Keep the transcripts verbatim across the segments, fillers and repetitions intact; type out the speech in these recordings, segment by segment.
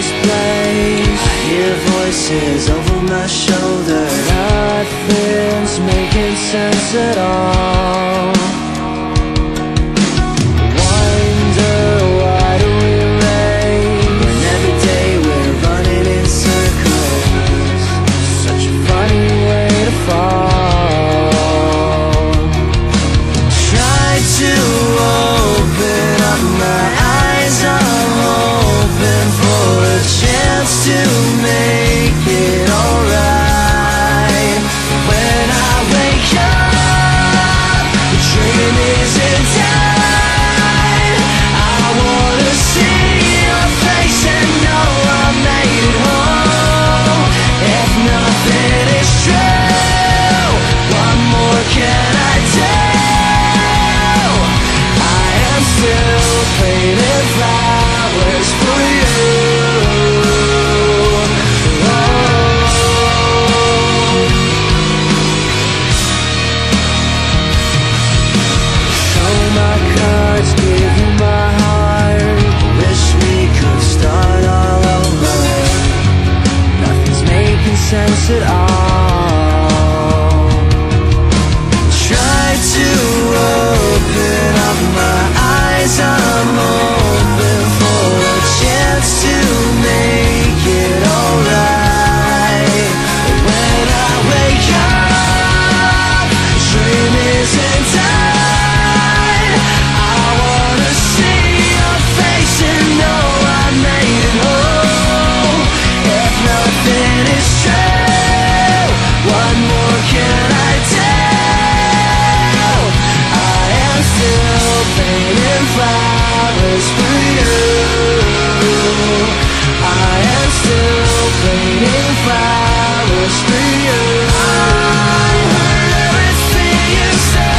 this place? I hear voices over my shoulder. Nothing's making sense at all. Wonder why do we race when every day we're running in circles? Such a funny way to fall. Try to open up my eyes, I'm hoping for a chance to make it alright. When I wake up, the dream isn't done. I wanna see your face and know I made it home. If nothing is true, what more can I do? I am still painting flowers for you. Show my cards, give you my heart. Wish we could start all over. Nothing's making sense at all. Try to open up my eyes, I'm hoping for a chance to make it alright. When I wake up, the dream isn't done. I wanna see your face and know I made it home. If nothing is true, what more can I do? I am still painting flowers for you. I am still painting flowers for you. I heard everything you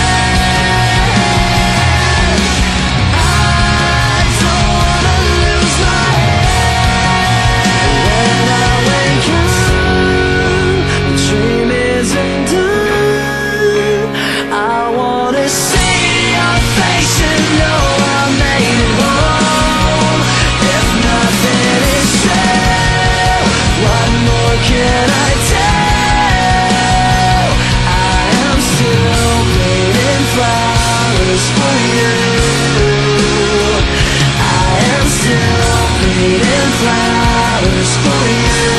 said. I don't wanna lose my head. When I wake up, the dream isn't done. I wanna see your face and know I made it home. If nothing is true, what more can I do? I am still painting flowers for you. I am still painting flowers for you.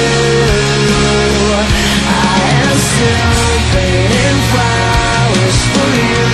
I am still painting flowers for you.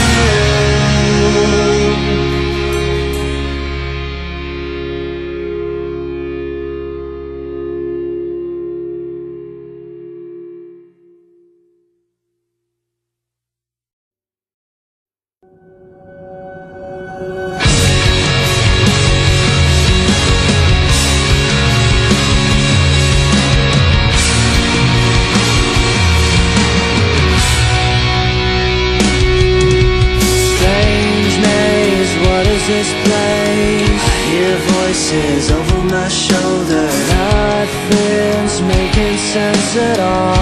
Strange maze, what is this place? I hear voices over my shoulder. Nothing's making sense at all.